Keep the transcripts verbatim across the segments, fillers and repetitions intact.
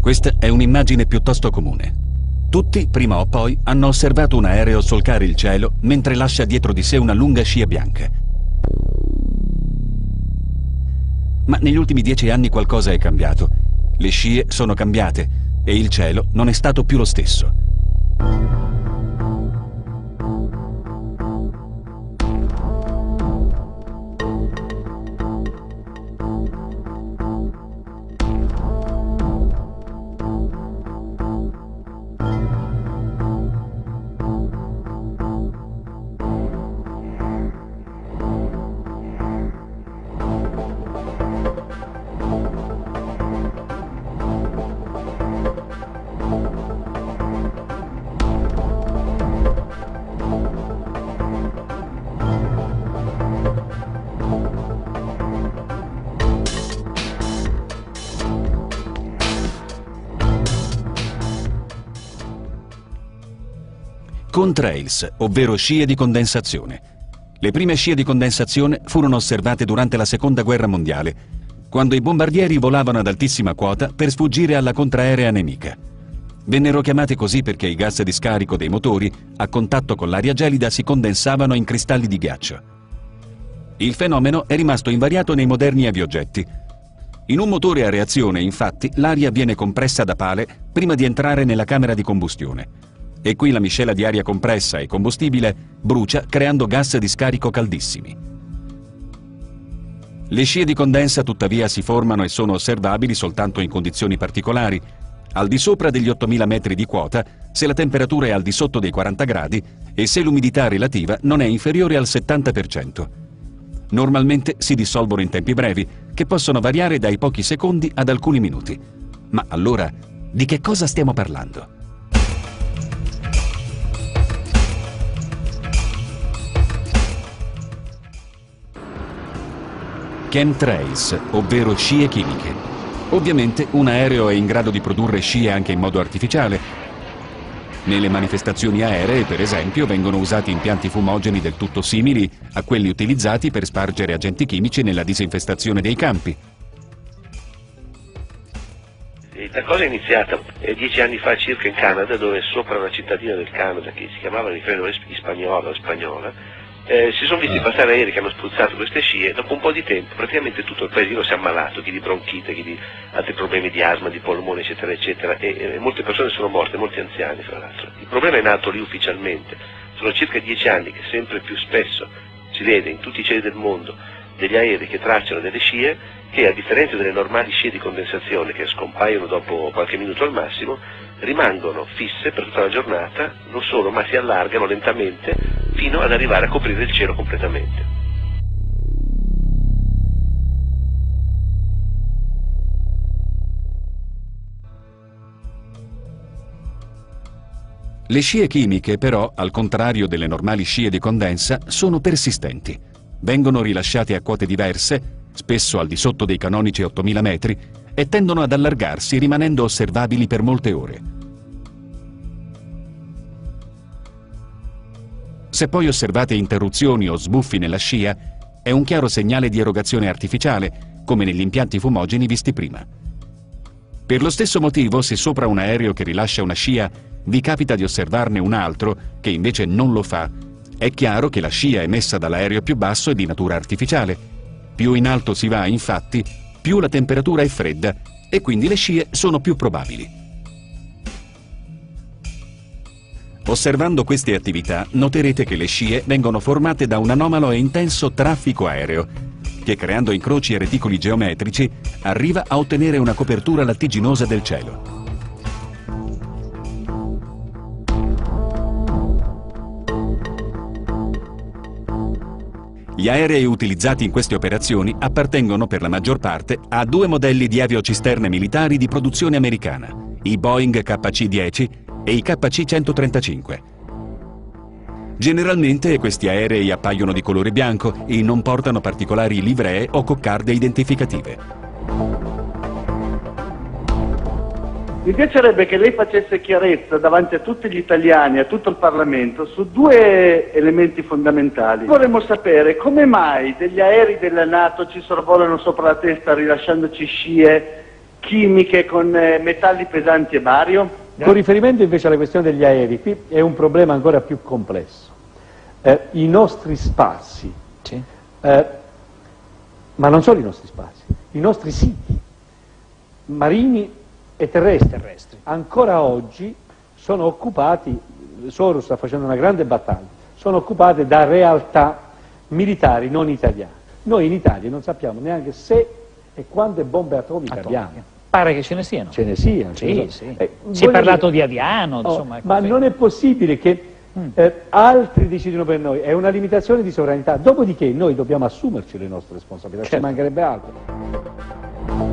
Questa è un'immagine piuttosto comune. Tutti, prima o poi, hanno osservato un aereo solcare il cielo mentre lascia dietro di sé una lunga scia bianca. Ma negli ultimi dieci anni qualcosa è cambiato. Le scie sono cambiate e il cielo non è stato più lo stesso. Contrails, ovvero scie di condensazione. Le prime scie di condensazione furono osservate durante la Seconda Guerra Mondiale, quando i bombardieri volavano ad altissima quota per sfuggire alla contraerea nemica. Vennero chiamate così perché i gas di scarico dei motori, a contatto con l'aria gelida, si condensavano in cristalli di ghiaccio. Il fenomeno è rimasto invariato nei moderni aviogetti. In un motore a reazione, infatti, l'aria viene compressa da pale prima di entrare nella camera di combustione. E qui la miscela di aria compressa e combustibile brucia creando gas di scarico caldissimi. Le scie di condensa tuttavia si formano e sono osservabili soltanto in condizioni particolari, al di sopra degli ottomila metri di quota, se la temperatura è al di sotto dei quaranta gradi e se l'umidità relativa non è inferiore al settanta per cento. Normalmente si dissolvono in tempi brevi, che possono variare dai pochi secondi ad alcuni minuti. Ma allora, di che cosa stiamo parlando? Chemtrails, ovvero scie chimiche. Ovviamente un aereo è in grado di produrre scie anche in modo artificiale. Nelle manifestazioni aeree, per esempio, vengono usati impianti fumogeni del tutto simili a quelli utilizzati per spargere agenti chimici nella disinfestazione dei campi. La cosa è iniziata eh, dieci anni fa circa in Canada, dove sopra una cittadina del Canada che si chiamava, mi credo, Hispaniola o Spagnola, Eh, si sono visti passare aerei che hanno spruzzato queste scie. Dopo un po' di tempo praticamente tutto il paesino si è ammalato, chi di bronchite, chi di altri problemi di asma, di polmone, eccetera eccetera, e, e molte persone sono morte, molti anziani fra l'altro. Il problema è nato lì ufficialmente. Sono circa dieci anni che sempre più spesso si vede in tutti i cieli del mondo degli aerei che tracciano delle scie che, a differenza delle normali scie di condensazione che scompaiono dopo qualche minuto al massimo, rimangono fisse per tutta la giornata, non solo, ma si allargano lentamente fino ad arrivare a coprire il cielo completamente. Le scie chimiche, però, al contrario delle normali scie di condensa, sono persistenti. Vengono rilasciate a quote diverse, spesso al di sotto dei canonici ottomila metri, e tendono ad allargarsi rimanendo osservabili per molte ore. Se poi osservate interruzioni o sbuffi nella scia, è un chiaro segnale di erogazione artificiale, come negli impianti fumogeni visti prima. Per lo stesso motivo, se sopra un aereo che rilascia una scia vi capita di osservarne un altro che invece non lo fa, è chiaro che la scia emessa dall'aereo più basso è di natura artificiale. Più in alto si va, infatti, più la temperatura è fredda e quindi le scie sono più probabili. Osservando queste attività noterete che le scie vengono formate da un anomalo e intenso traffico aereo che, creando incroci e reticoli geometrici, arriva a ottenere una copertura lattiginosa del cielo. Gli aerei utilizzati in queste operazioni appartengono per la maggior parte a due modelli di aviocisterne militari di produzione americana, i Boeing K C dieci e i K C centotrentacinque. Generalmente questi aerei appaiono di colore bianco e non portano particolari livree o coccarde identificative. Mi piacerebbe che lei facesse chiarezza davanti a tutti gli italiani, a tutto il Parlamento, su due elementi fondamentali. Vorremmo sapere come mai degli aerei della NATO ci sorvolano sopra la testa rilasciandoci scie chimiche con eh, metalli pesanti e bario? Con riferimento invece alla questione degli aerei, qui è un problema ancora più complesso. Eh, I nostri spazi, Sì. eh, ma non solo i nostri spazi, i nostri siti marini e terrestri, Terrestri. ancora oggi sono occupati, Soros sta facendo una grande battaglia, sono occupati da realtà militari non italiane. Noi in Italia non sappiamo neanche se e quante bombe atomiche Atomiche. abbiamo. Pare che ce ne siano. Ce ne siano. ce ne Sì, sono. sì. Eh, Si è voglio parlato dire- di Aviano, Oh, insomma. ma così. non è possibile che Mm. eh, altri decidono per noi, è una limitazione di sovranità, dopodiché noi dobbiamo assumerci le nostre responsabilità, ci Certo. mancherebbe altro.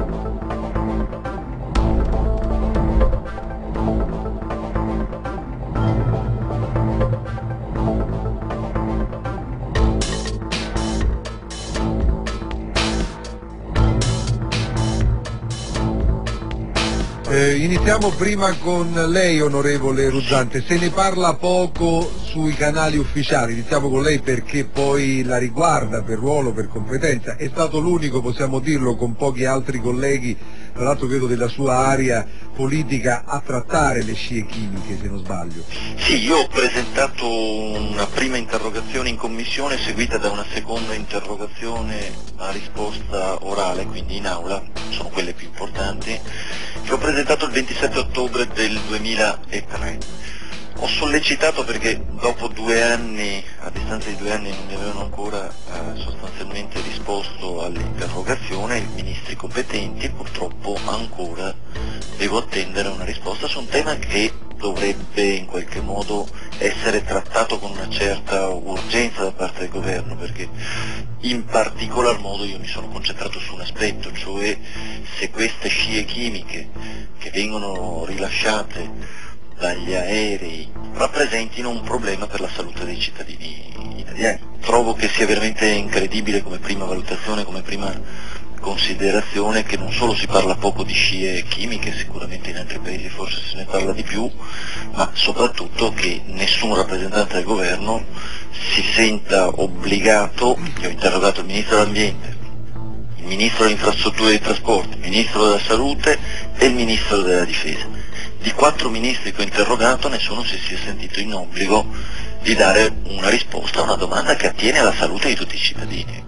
Eh, iniziamo prima con lei, onorevole Ruzzante. Se ne parla poco sui canali ufficiali, iniziamo con lei perché poi la riguarda per ruolo, per competenza. È stato l'unico, possiamo dirlo, con pochi altri colleghi, tra l'altro credo della sua area politica, a trattare le scie chimiche, se non sbaglio. Sì, io ho presentato una prima interrogazione in commissione seguita da una seconda interrogazione a risposta orale, quindi in aula, sono quelle più importanti, che ho presentato il ventisette ottobre del duemilatré. Ho sollecitato perché dopo due anni, a distanza di due anni, non mi avevano ancora eh, sostanzialmente risposto all'interrogazione i ministri competenti, purtroppo ancora devo attendere una risposta su un tema che dovrebbe in qualche modo essere trattato con una certa urgenza da parte del governo, perché in particolar modo io mi sono concentrato su un aspetto, cioè se queste scie chimiche che vengono rilasciate dagli aerei rappresentino un problema per la salute dei cittadini italiani. Trovo che sia veramente incredibile come prima valutazione, come prima considerazione, che non solo si parla poco di scie chimiche, sicuramente in altri paesi forse se ne parla di più, ma soprattutto che nessun rappresentante del governo si senta obbligato. Io ho interrogato il Ministro dell'Ambiente, il Ministro delle Infrastrutture e dei Trasporti, il Ministro della Salute e il Ministro della Difesa. Di quattro ministri che ho interrogato nessuno si sia sentito in obbligo di dare una risposta a una domanda che attiene alla salute di tutti i cittadini.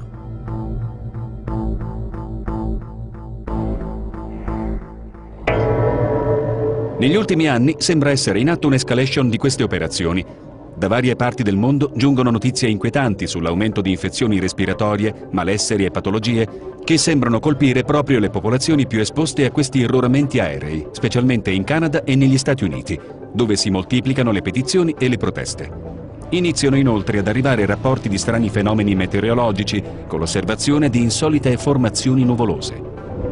Negli ultimi anni sembra essere in atto un'escalation di queste operazioni. Da varie parti del mondo giungono notizie inquietanti sull'aumento di infezioni respiratorie, malesseri e patologie che sembrano colpire proprio le popolazioni più esposte a questi irroramenti aerei, specialmente in Canada e negli Stati Uniti, dove si moltiplicano le petizioni e le proteste. Iniziano inoltre ad arrivare rapporti di strani fenomeni meteorologici, con l'osservazione di insolite formazioni nuvolose.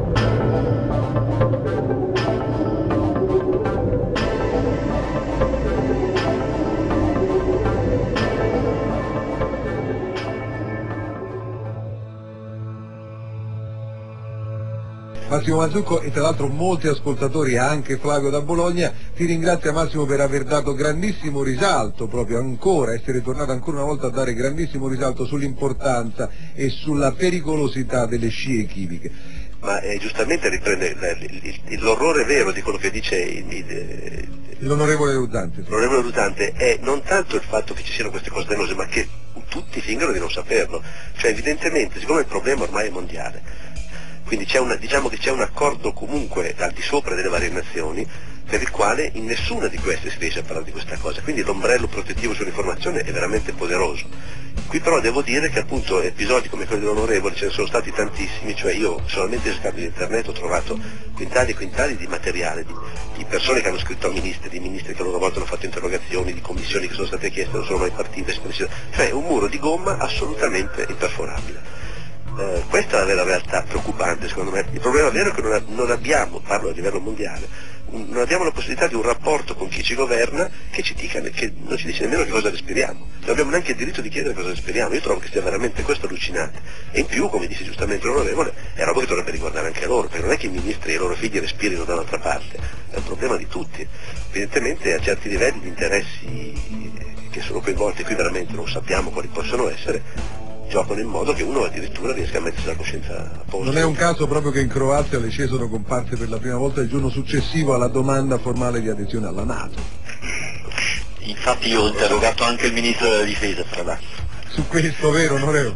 Massimo Mazzucco e tra l'altro molti ascoltatori, anche Flavio da Bologna, ti ringrazia Massimo per aver dato grandissimo risalto, proprio ancora, essere tornato ancora una volta a dare grandissimo risalto sull'importanza e sulla pericolosità delle scie chimiche. Ma eh, giustamente riprende l'orrore vero di quello che dice il, il, l'onorevole Ruzzante. L'onorevole Ruzzante è non tanto il fatto che ci siano queste cose dannose, ma che tutti fingono di non saperlo. Cioè evidentemente, siccome il problema ormai è mondiale, quindi c'è una, diciamo che c'è un accordo comunque al di sopra delle varie nazioni per il quale in nessuna di queste si riesce a parlare di questa cosa, quindi l'ombrello protettivo sull'informazione è veramente poderoso. Qui però devo dire che appunto episodi come quelli dell'onorevole ce ne sono stati tantissimi, cioè io solamente cercando in internet ho trovato quintali e quintali di materiale, di, di persone che hanno scritto a ministri, di ministri che a loro volta hanno fatto interrogazioni, di commissioni che sono state chieste, non sono mai partite, cioè un muro di gomma assolutamente imperforabile. Uh, questa è la vera realtà preoccupante secondo me. Il problema vero è che non, non abbiamo, parlo a livello mondiale, un, non abbiamo la possibilità di un rapporto con chi ci governa che ci dica, che non ci dice nemmeno che cosa respiriamo, non abbiamo neanche il diritto di chiedere cosa respiriamo. Io trovo che sia veramente questo allucinante, e in più, come dice giustamente l'onorevole, è roba che dovrebbe riguardare anche loro, perché non è che i ministri e i loro figli respirino da un'altra parte, è un problema di tutti. Evidentemente a certi livelli gli interessi che sono coinvolti qui veramente non sappiamo quali possono essere, giocano in modo che uno addirittura riesca a mettersi la coscienza a posto. Non è un caso proprio che in Croazia le scie sono comparse per la prima volta il giorno successivo alla domanda formale di adesione alla NATO. Infatti io ho interrogato anche il ministro della difesa, fra l'altro. Su questo, vero, onorevole?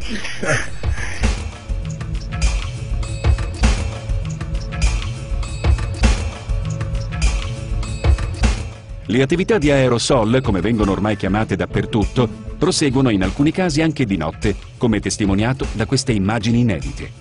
Le attività di aerosol, come vengono ormai chiamate dappertutto, proseguono in alcuni casi anche di notte, come testimoniato da queste immagini inedite.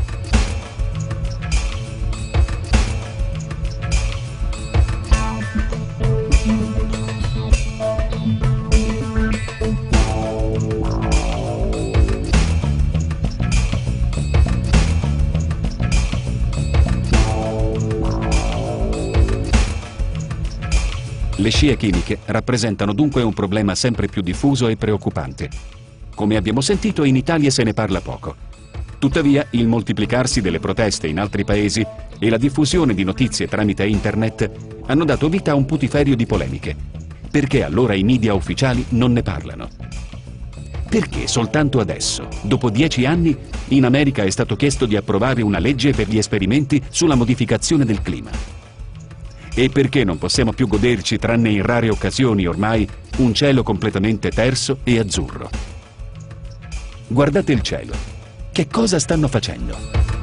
Le scie chimiche rappresentano dunque un problema sempre più diffuso e preoccupante. Come abbiamo sentito, in Italia se ne parla poco. Tuttavia, il moltiplicarsi delle proteste in altri paesi e la diffusione di notizie tramite internet hanno dato vita a un putiferio di polemiche. Perché allora i media ufficiali non ne parlano? Perché soltanto adesso, dopo dieci anni, in America è stato chiesto di approvare una legge per gli esperimenti sulla modificazione del clima? E perché non possiamo più goderci, tranne in rare occasioni ormai, un cielo completamente terso e azzurro? Guardate il cielo. Che cosa stanno facendo?